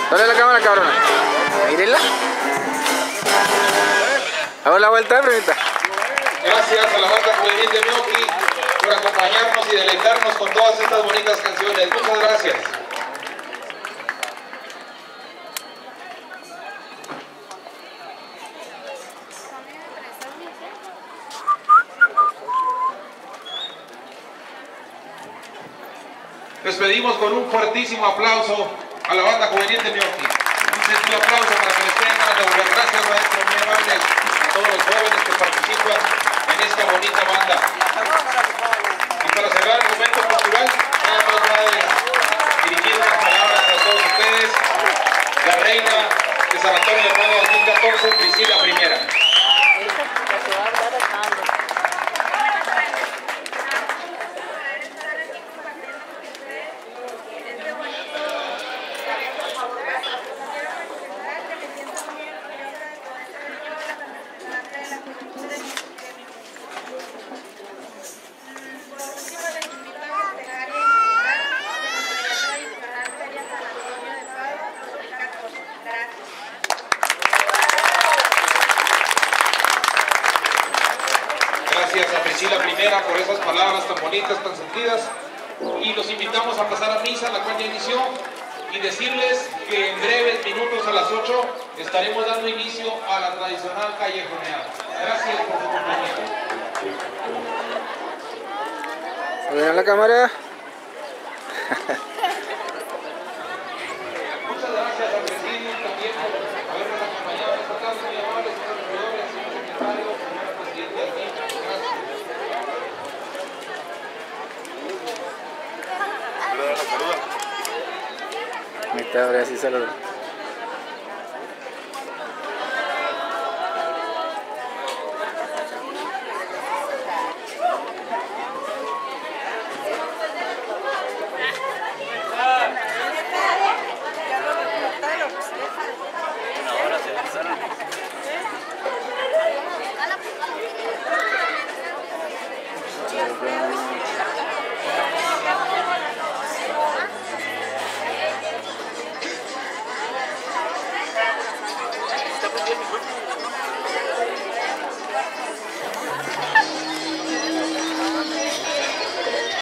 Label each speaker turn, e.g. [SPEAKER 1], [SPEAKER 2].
[SPEAKER 1] Dale la cámara, cabrona. Mírenla. Hago la vuelta, primita.
[SPEAKER 2] Gracias a la banda juvenil de Meoqui por acompañarnos y deleitarnos con todas estas bonitas canciones. Muchas gracias. Les pedimos con un fuertísimo aplauso a la banda juvenil de Meoqui. Un sentido aplauso para que les tengan ganas de volver. Gracias, maestro, muy amables, a todos los jóvenes que participan en esta bonita banda. Y para cerrar el momento cultural, nada más va a dirigir unas palabras a todos ustedes. La reina de San Antonio de Padua 2014, Priscila I. Gracias a Priscila I por esas palabras tan bonitas, tan sentidas. Y los invitamos a pasar a misa, la cual ya inició, y decirles que en breves minutos a las 8 estaremos dando inicio a la tradicional callejoneada. Gracias por su compañía.
[SPEAKER 1] Miren la cámara.
[SPEAKER 2] Muchas gracias al presidio también por habernos acompañado esta tarde, muy amables, señores regidores, señor secretario, señor presidente aquí.
[SPEAKER 1] Ahí está, ahora sí saludo.